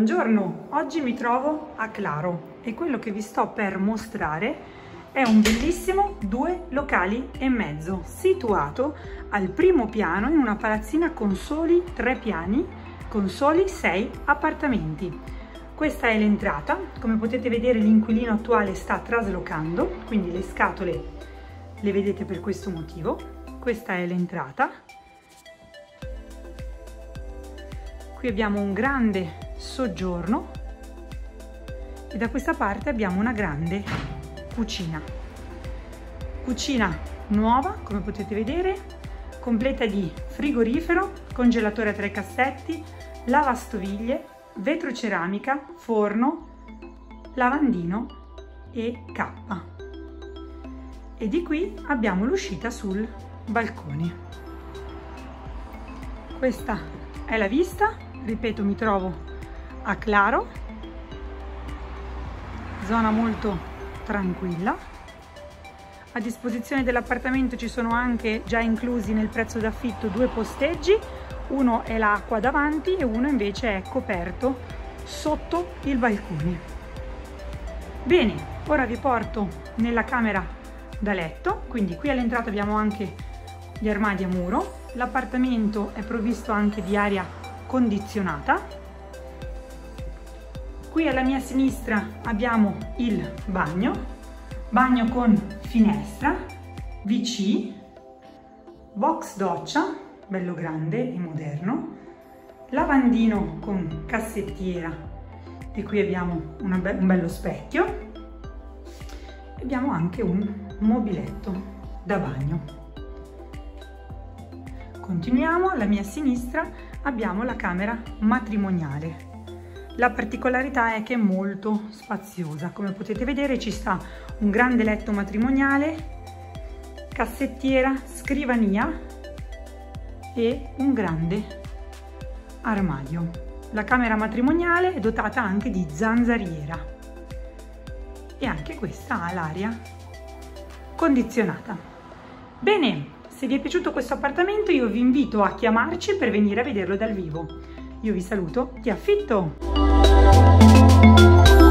Buongiorno, oggi mi trovo a Claro e quello che vi sto per mostrare è un bellissimo 2 locali e mezzo situato al primo piano in una palazzina con soli 3 piani, con soli 6 appartamenti. Questa è l'entrata, come potete vedere l'inquilino attuale sta traslocando, quindi le scatole le vedete per questo motivo. Questa è l'entrata. Qui abbiamo un grande soggiorno e da questa parte abbiamo una grande cucina nuova, come potete vedere, completa di frigorifero, congelatore a 3 cassetti, lavastoviglie, vetroceramica, forno, lavandino e cappa. E di qui abbiamo l'uscita sul balcone. Questa è la vista, ripeto, mi trovo a Claro, zona molto tranquilla. A disposizione dell'appartamento ci sono anche già inclusi nel prezzo d'affitto 2 posteggi, uno è l'acqua davanti e uno invece è coperto sotto il balcone. Bene, ora vi porto nella camera da letto, quindi qui all'entrata abbiamo anche gli armadi a muro, l'appartamento è provvisto anche di aria condizionata. Qui alla mia sinistra abbiamo il bagno con finestra, WC, box doccia, bello grande e moderno, lavandino con cassettiera e qui abbiamo un bello specchio e abbiamo anche un mobiletto da bagno. Continuiamo, alla mia sinistra abbiamo la camera matrimoniale. La particolarità è che è molto spaziosa, come potete vedere ci sta un grande letto matrimoniale, cassettiera, scrivania e un grande armadio. La camera matrimoniale è dotata anche di zanzariera e anche questa ha l'aria condizionata. Bene, se vi è piaciuto questo appartamento io vi invito a chiamarci per venire a vederlo dal vivo. Io vi saluto, ti affitto!